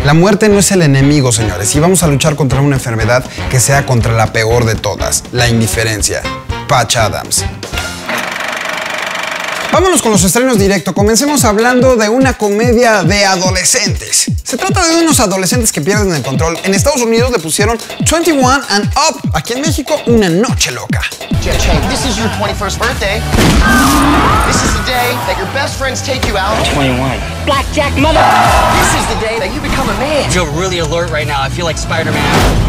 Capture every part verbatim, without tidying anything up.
La muerte no es el enemigo, señores, y vamos a luchar contra una enfermedad que sea contra la peor de todas, la indiferencia. Patch Adams. Vámonos con los estrenos directo. Comencemos hablando de una comedia de adolescentes. Se trata de unos adolescentes que pierden el control. En Estados Unidos le pusieron veintiuno and Up. Aquí en México, Una Noche Loca. Jay, this is your twenty-first birthday. This is the day that your best friends take you out. twenty-one. Blackjack mother. This is the day that you become a man. I feel really alert right now. I feel like Spider-Man.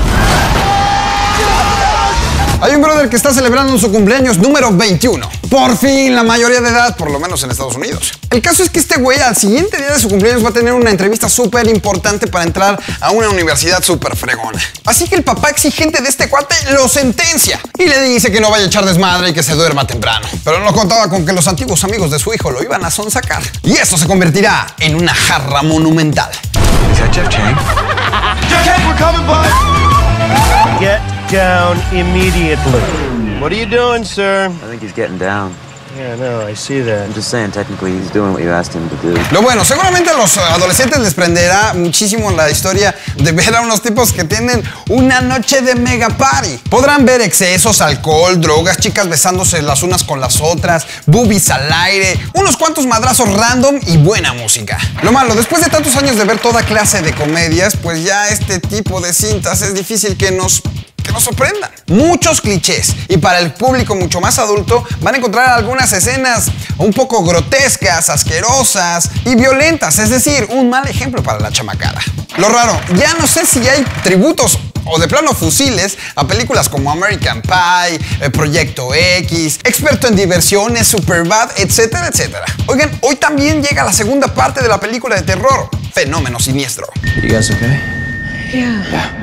Hay un brother que está celebrando su cumpleaños número veintiuno. Por fin, la mayoría de edad, por lo menos en Estados Unidos. El caso es que este güey al siguiente día de su cumpleaños va a tener una entrevista súper importante para entrar a una universidad súper fregona. Así que el papá exigente de este cuate lo sentencia y le dice que no vaya a echar desmadre y que se duerma temprano. Pero no contaba con que los antiguos amigos de su hijo lo iban a sonsacar. Y esto se convertirá en una jarra monumental. Is that Jeff Chang? Jeff Chang, we're coming, bud. Get down immediately. What are you doing, sir? I think he's getting down. Yeah, no, I see that. I'm just saying, technically, he's doing what you asked him to do. Lo bueno, seguramente a los adolescentes les prenderá muchísimo la historia de ver a unos tipos que tienen una noche de mega party. Podrán ver excesos, alcohol, drogas, chicas besándose las unas con las otras, boobies al aire, unos cuantos madrazos random y buena música. Lo malo, después de tantos años de ver toda clase de comedias, pues ya este tipo de cintas es difícil que nos... que nos sorprendan. Muchos clichés, y para el público mucho más adulto van a encontrar algunas escenas un poco grotescas, asquerosas y violentas, es decir, un mal ejemplo para la chamacada. Lo raro, ya no sé si hay tributos o de plano fusiles a películas como American Pie, eh, Proyecto X, Experto en Diversiones, Superbad, etcétera, etcétera. Oigan, hoy también llega la segunda parte de la película de terror, Fenómeno Siniestro. You guys okay? Yeah. Yeah.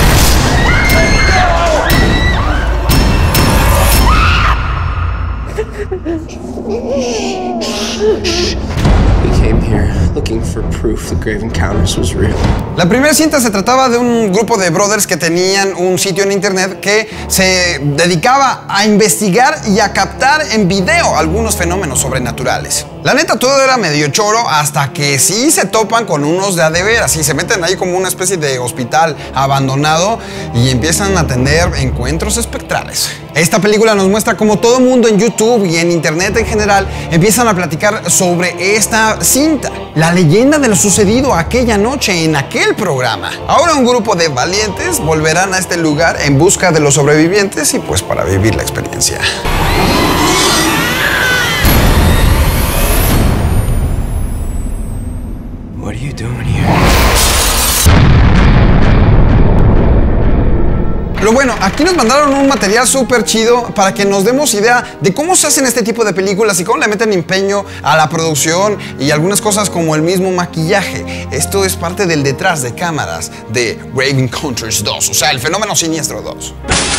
We came here looking for proof that Grave Encounters was real. La primera cinta se trataba de un grupo de brothers que tenían un sitio en internet que se dedicaba a investigar y a captar en video algunos fenómenos sobrenaturales. La neta, todo era medio choro hasta que sí se topan con unos de a de veras y se meten ahí como una especie de hospital abandonado y empiezan a tener encuentros espectrales. Esta película nos muestra cómo todo mundo en YouTube y en internet en general empiezan a platicar sobre esta cinta, la leyenda de lo sucedido aquella noche en aquel programa. Ahora un grupo de valientes volverán a este lugar en busca de los sobrevivientes y pues para vivir la experiencia. What are you doing here? Lo bueno, aquí nos mandaron un material súper chido para que nos demos idea de cómo se hacen este tipo de películas y cómo le meten empeño a la producción y algunas cosas como el mismo maquillaje. Esto es parte del detrás de cámaras de Grave Encounters dos, o sea, el Fenómeno Siniestro dos.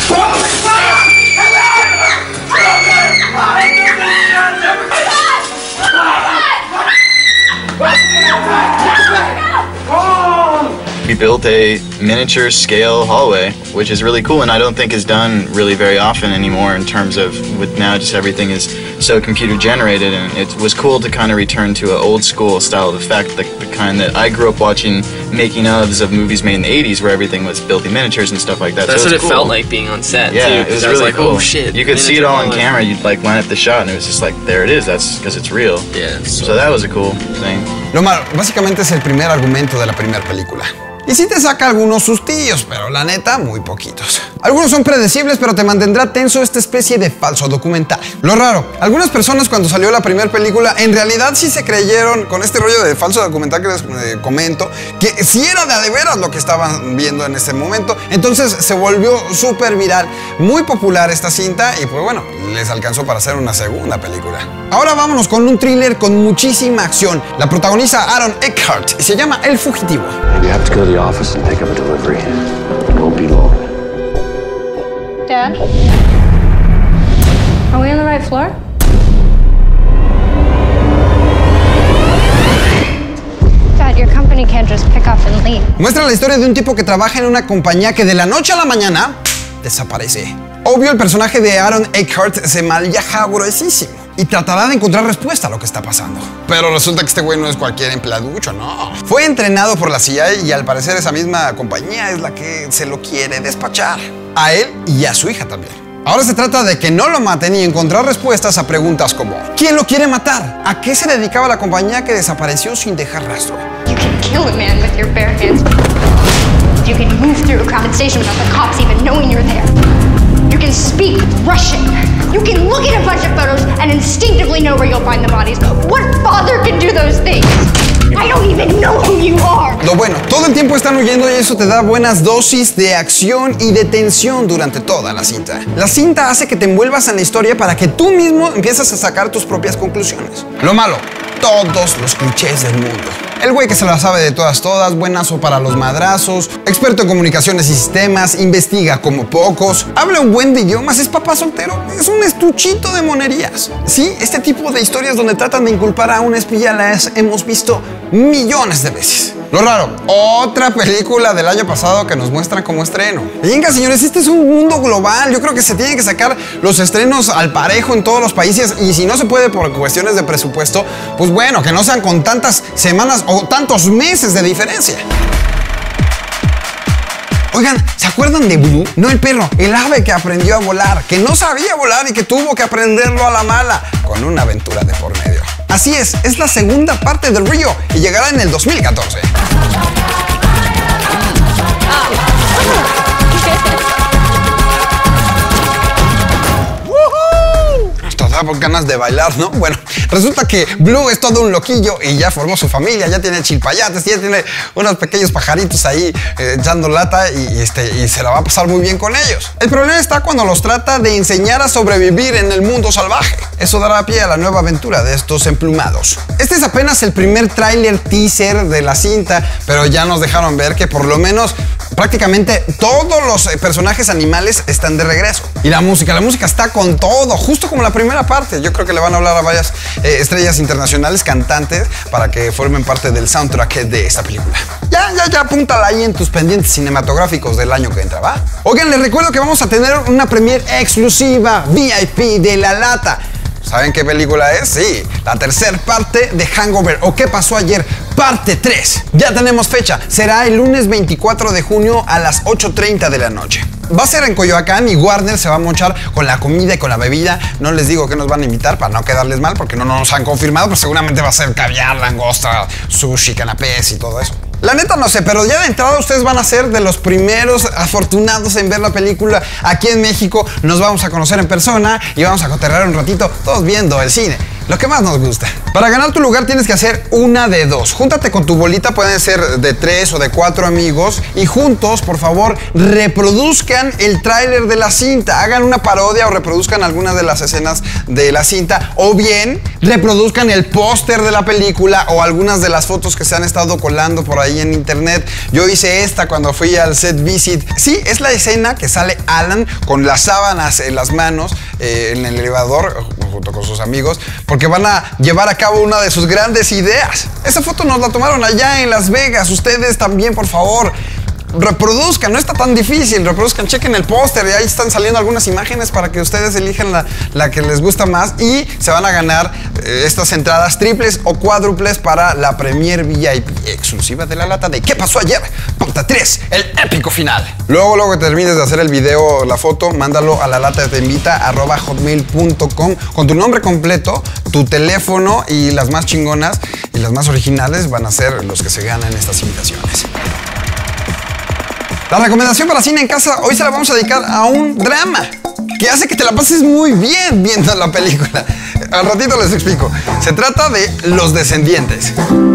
We built a miniature scale hallway, which is really cool and I don't think is done really very often anymore in terms of with now just everything is so computer generated, and it was cool to kind of return to an old school style of effect, the, the kind that I grew up watching making ofs of movies made in the eighties where everything was built in miniatures and stuff like that. That's so what it cool. felt like being on set. Yeah, too, it was I really was like, cool. Oh shit! You could see it all on miniature camera. You'd like line up the shot and it was just like, there it is. That's because it's real. Yeah. So, So that was a cool thing. Lo malo, básicamente es el primer argumento de la primera película. Y sí te saca algunos sustillos, pero la neta, muy poquitos. Algunos son predecibles, pero te mantendrá tenso esta especie de falso documental. Lo raro, algunas personas cuando salió la primera película, en realidad sí se creyeron con este rollo de falso documental que les eh, comento, que sí era de a de veras lo que estaban viendo en ese momento. Entonces se volvió súper viral, muy popular esta cinta y pues bueno, les alcanzó para hacer una segunda película. Ahora vámonos con un thriller con muchísima acción. La protagoniza Aaron Eckhart y se llama El Fugitivo. You have to go to the office and pick up a delivery. It won't be long. Dad? Are we on the right floor? Dad, your company can't just pick up and leave. Muestra la historia de un tipo que trabaja en una compañía que de la noche a la mañana desaparece. Obvio, el personaje de Aaron Eckhart se mal viaja gruesísimo. y tratará de encontrar respuesta a lo que está pasando. Pero resulta que este güey no es cualquier empleaducho, no. Fue entrenado por la C I A y al parecer esa misma compañía es la que se lo quiere despachar. A él y a su hija también. Ahora se trata de que no lo maten y encontrar respuestas a preguntas como ¿quién lo quiere matar? ¿A qué se dedicaba la compañía que desapareció sin dejar rastro? You can kill a man with your bare hands. You can move through a crowded station without the cops even knowing you're there. You can speak Russian. You can look at a bunch of photos and instinctively know where you'll find the bodies. What father can do those things? I don't even know who you are. Lo bueno, todo el tiempo están huyendo y eso te da buenas dosis de acción y de tensión durante toda la cinta. La cinta hace que te envuelvas en la historia para que tú mismo empieces a sacar tus propias conclusiones. Lo malo, todos los clichés del mundo. El güey que se la sabe de todas todas, buenazo para los madrazos, experto en comunicaciones y sistemas, investiga como pocos, habla un buen de idiomas, es papá soltero, es un estuchito de monerías. Sí, este tipo de historias donde tratan de inculpar a un espía las hemos visto millones de veces. Lo raro, otra película del año pasado que nos muestran como estreno. Venga, señores, este es un mundo global. Yo creo que se tienen que sacar los estrenos al parejo en todos los países y si no se puede por cuestiones de presupuesto, pues bueno, que no sean con tantas semanas o tantos meses de diferencia. Oigan, ¿se acuerdan de Blue? No el perro, el ave que aprendió a volar, que no sabía volar y que tuvo que aprenderlo a la mala, con una aventura de por medio. Así es, es la segunda parte de Río y llegará en el dos mil catorce. Por ganas de bailar, ¿no? Bueno, resulta que Blue es todo un loquillo y ya formó su familia, ya tiene chilpayates, ya tiene unos pequeños pajaritos ahí eh, echando lata y, y, este, y se la va a pasar muy bien con ellos. El problema está cuando los trata de enseñar a sobrevivir en el mundo salvaje. Eso dará pie a la nueva aventura de estos emplumados. Este es apenas el primer tráiler teaser de la cinta, pero ya nos dejaron ver que por lo menos prácticamente todos los personajes animales están de regreso. Y la música, la música está con todo, justo como la primera parte. Yo creo que le van a hablar a varias eh, estrellas internacionales, cantantes, para que formen parte del soundtrack de esta película. Ya, ya, ya, apúntala ahí en tus pendientes cinematográficos del año que entra, ¿va? Oigan, les recuerdo que vamos a tener una premiere exclusiva V I P de La Lata. ¿Saben qué película es? Sí, la tercera parte de Hangover o ¿Qué pasó ayer? Parte tres. Ya tenemos fecha. Será el lunes veinticuatro de junio a las ocho treinta de la noche. Va a ser en Coyoacán y Warner se va a mochar con la comida y con la bebida. No les digo que nos van a invitar para no quedarles mal porque no nos han confirmado, pero seguramente va a ser caviar, langosta, sushi, canapés y todo eso. La neta no sé, pero ya de entrada ustedes van a ser de los primeros afortunados en ver la película aquí en México. Nos vamos a conocer en persona y vamos a cotorrear un ratito todos viendo el cine, lo que más nos gusta. Para ganar tu lugar tienes que hacer una de dos. Júntate con tu bolita, pueden ser de tres o de cuatro amigos y juntos, por favor, reproduzcan el tráiler de la cinta. Hagan una parodia o reproduzcan algunas de las escenas de la cinta o bien reproduzcan el póster de la película o algunas de las fotos que se han estado colando por ahí en internet. Yo hice esta cuando fui al set visit. Sí, es la escena que sale Alan con las sábanas en las manos eh, en el elevador junto con sus amigos porque van a llevar a cabo una de sus grandes ideas. Esa foto nos la tomaron allá en Las Vegas. Ustedes también, por favor, reproduzcan, no está tan difícil, reproduzcan, chequen el póster y ahí están saliendo algunas imágenes para que ustedes elijan la, la que les gusta más y se van a ganar eh, estas entradas triples o cuádruples para la premier V I P exclusiva de La Lata de ¿Qué pasó ayer? Parte tres, el épico final. Luego, luego que termines de hacer el video, la foto, mándalo a la lata te invita arroba hotmail punto com con tu nombre completo, tu teléfono y las más chingonas y las más originales van a ser los que se ganan estas invitaciones. La recomendación para cine en casa hoy se la vamos a dedicar a un drama que hace que te la pases muy bien viendo la película. Al ratito les explico. Se trata de Los Descendientes.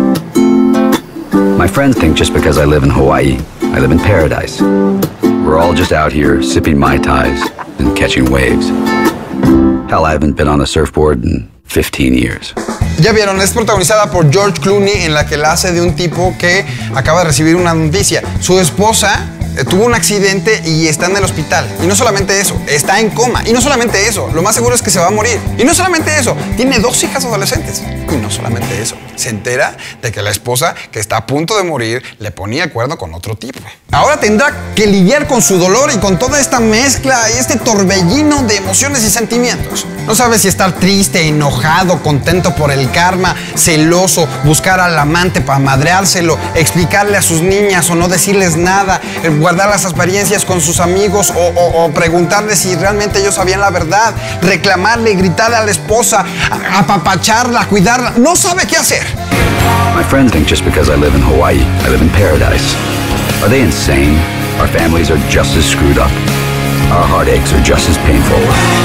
My friends think just because I live in Hawaii, I live in paradise. We're all just out here sipping Mai Tais and catching waves. Hell, I haven't been on a surfboard in fifteen years. Ya vieron, es protagonizada por George Clooney, en la que la hace de un tipo que acaba de recibir una noticia. Su esposa eh, tuvo un accidente y está en el hospital. Y no solamente eso, está en coma. Y no solamente eso, lo más seguro es que se va a morir. Y no solamente eso, tiene dos hijas adolescentes. Y no solamente eso, se entera de que la esposa, que está a punto de morir, le ponía acuerdo con otro tipo. Ahora tendrá que lidiar con su dolor y con toda esta mezcla y este torbellino de emociones y sentimientos. No sabe si estar triste, enojado, contento por el karma, celoso, buscar al amante para madreárselo, explicarle a sus niñas o no decirles nada, guardar las experiencias con sus amigos o, o, o preguntarle si realmente ellos sabían la verdad, reclamarle, gritarle a la esposa, apapacharla, cuidarla. No sabe qué hacer. My friends think just because I live in Hawaii, I live in paradise. Are they insane? Our families are just as screwed up. Our heartaches are just as painful.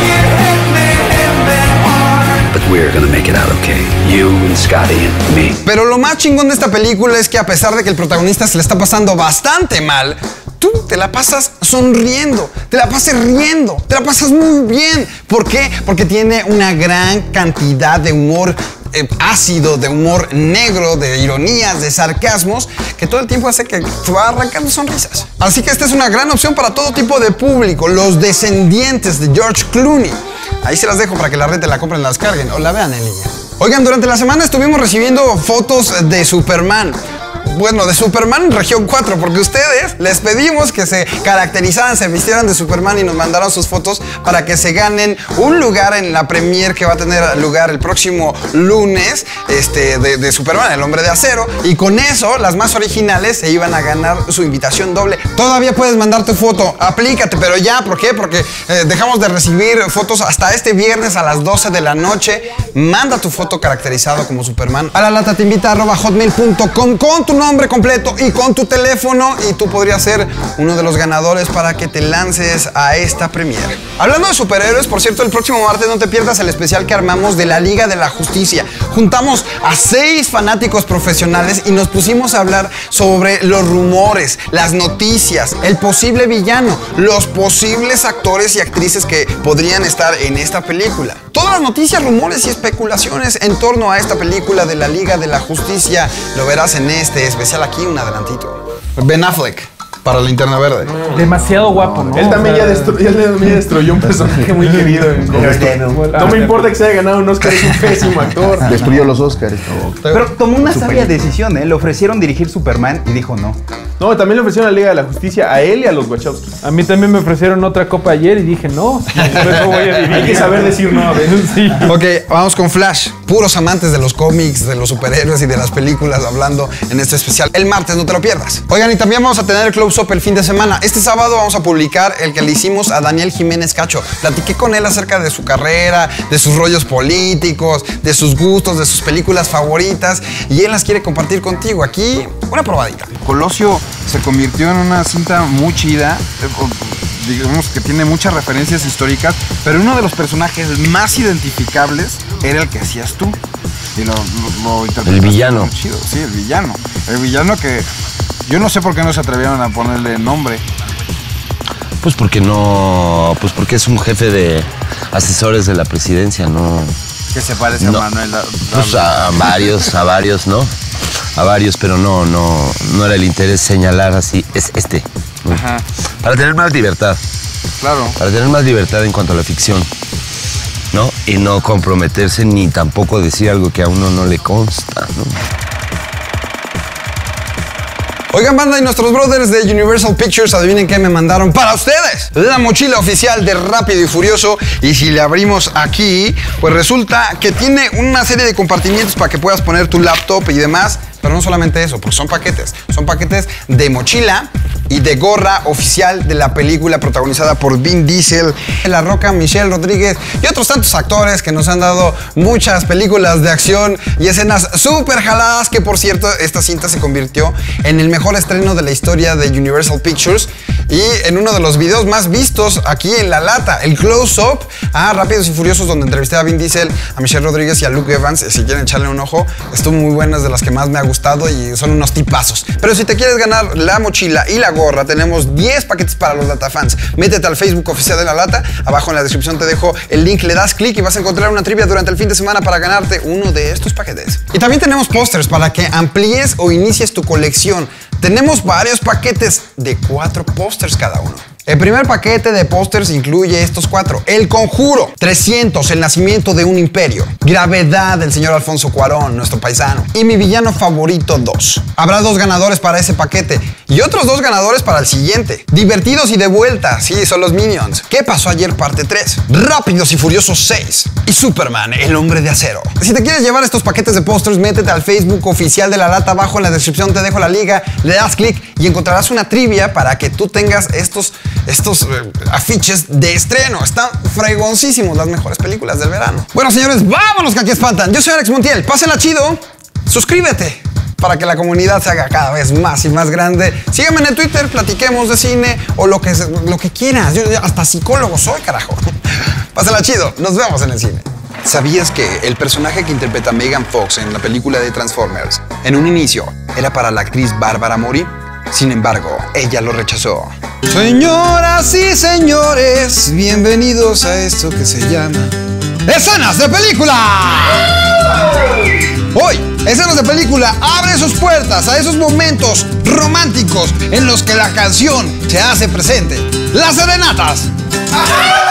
But we're gonna make it out okay. You and Scotty and me. Pero lo más chingón de esta película es que a pesar de que el protagonista se le está pasando bastante mal, tú te la pasas sonriendo, te la pasas riendo, te la pasas muy bien. ¿Por qué? Porque tiene una gran cantidad de humor eh, ácido, de humor negro, de ironías, de sarcasmos, que todo el tiempo hace que te va arrancando sonrisas. Así que esta es una gran opción para todo tipo de público. Los descendientes de George Clooney. Ahí se las dejo para que la renten, la compren, las carguen o la vean en línea. Oigan, durante la semana estuvimos recibiendo fotos de Superman. Bueno, de Superman en región cuatro, porque ustedes les pedimos que se caracterizaran, se vistieran de Superman y nos mandaron sus fotos para que se ganen un lugar en la premiere que va a tener lugar el próximo lunes este, de, de Superman, el hombre de acero. Y con eso, las más originales se iban a ganar su invitación doble. Todavía puedes mandar tu foto, aplícate, pero ya, ¿por qué? Porque eh, dejamos de recibir fotos hasta este viernes a las doce de la noche. Manda tu foto caracterizado como Superman a la lata te invita arroba hotmail punto com con tu nombre completo y con tu teléfono y tú podrías ser uno de los ganadores para que te lances a esta premiere. Hablando de superhéroes, por cierto, el próximo martes no te pierdas el especial que armamos de la Liga de la Justicia. Juntamos a seis fanáticos profesionales y nos pusimos a hablar sobre los rumores, las noticias, el posible villano, los posibles actores y actrices que podrían estar en esta película. Todas las noticias, rumores y especulaciones en torno a esta película de la Liga de la Justicia lo verás en este especial aquí, un adelantito. Ben Affleck para Linterna Verde. Demasiado guapo, ¿no? Él también ya, destru él también destruyó un personaje muy querido en No me importa que se haya ganado un Oscar, es un pésimo actor. Destruyó los Oscars. Pero tomó una sabia decisión, ¿eh? Le ofrecieron dirigir Superman y dijo no. No, también le ofrecieron la Liga de la Justicia a él y a los Wachowski. A mí también me ofrecieron otra copa ayer y dije no. Por eso voy a dirigir. Hay que saber decir no a veces. Sí. Ok, vamos con Flash. Puros amantes de los cómics, de los superhéroes y de las películas hablando en este especial. El martes, no te lo pierdas. Oigan, y también vamos a tener el close-up el fin de semana. Este sábado vamos a publicar el que le hicimos a Daniel Jiménez Cacho. Platiqué con él acerca de su carrera, de sus rollos políticos, de sus gustos, de sus películas favoritas y él las quiere compartir contigo. Aquí, una probadita. Colosio se convirtió en una cinta muy chida, digamos que tiene muchas referencias históricas, pero uno de los personajes más identificables era el que hacías tú. Y lo, lo, lo el villano. Muy chido. Sí, el villano. El villano que yo no sé por qué no se atrevieron a ponerle nombre. Pues porque no, pues porque es un jefe de asesores de la presidencia, no. Que se parece no, a Manuel. Pues a varios, a varios, ¿no? A varios, pero no, no, no era el interés señalar así, es este. ¿no? Ajá. Para tener más libertad. Claro. Para tener más libertad en cuanto a la ficción, ¿no? Y no comprometerse ni tampoco decir algo que a uno no le consta, ¿no? Oigan, banda, y nuestros brothers de Universal Pictures, adivinen qué me mandaron para ustedes. La mochila oficial de Rápido y Furioso. Y si le abrimos aquí, pues resulta que tiene una serie de compartimientos para que puedas poner tu laptop y demás. Pero no solamente eso, porque son paquetes. Son paquetes de mochila y de gorra oficial de la película protagonizada por Vin Diesel, La Roca, Michelle Rodríguez y otros tantos actores que nos han dado muchas películas de acción y escenas súper jaladas, que por cierto, esta cinta se convirtió en el mejor estreno de la historia de Universal Pictures y en uno de los videos más vistos aquí en La Lata, el close-up a Rápidos y Furiosos, donde entrevisté a Vin Diesel, a Michelle Rodríguez y a Luke Evans. Si quieren echarle un ojo, estuvo muy buena, es de las que más me ha gustado y son unos tipazos. Pero si te quieres ganar la mochila y la gorra, tenemos diez paquetes para los LataFans. Métete al Facebook oficial de La Lata, abajo en la descripción te dejo el link, le das clic y vas a encontrar una trivia durante el fin de semana para ganarte uno de estos paquetes. Y también tenemos pósters para que amplíes o inicies tu colección. Tenemos varios paquetes de cuatro pósters cada uno. El primer paquete de pósters incluye estos cuatro. El Conjuro, trescientos, El nacimiento de un imperio, Gravedad del señor Alfonso Cuarón, nuestro paisano, y Mi villano favorito dos. Habrá dos ganadores para ese paquete y otros dos ganadores para el siguiente. Divertidos y de vuelta, sí, son los Minions. ¿Qué pasó ayer? Parte tres. Rápidos y Furiosos seis. Y Superman, el hombre de acero. Si te quieres llevar estos paquetes de pósters, métete al Facebook oficial de La Lata. Abajo en la descripción te dejo la liga, le das clic y encontrarás una trivia para que tú tengas estos, estos eh, afiches de estreno. Están fregoncísimos, las mejores películas del verano. Bueno, señores, vámonos que aquí espantan. Yo soy Alex Montiel, pásenla chido, suscríbete para que la comunidad se haga cada vez más y más grande. Sígueme en el Twitter, platiquemos de cine o lo que, lo que quieras. Yo hasta psicólogo soy, carajo. Pásenla chido, nos vemos en el cine. ¿Sabías que el personaje que interpreta Megan Fox en la película de Transformers, en un inicio, era para la actriz Bárbara Mori? Sin embargo, ella lo rechazó. Señoras y señores, bienvenidos a esto que se llama Escenas de Película. Hoy, Escenas de Película abre sus puertas a esos momentos románticos en los que la canción se hace presente. Las serenatas.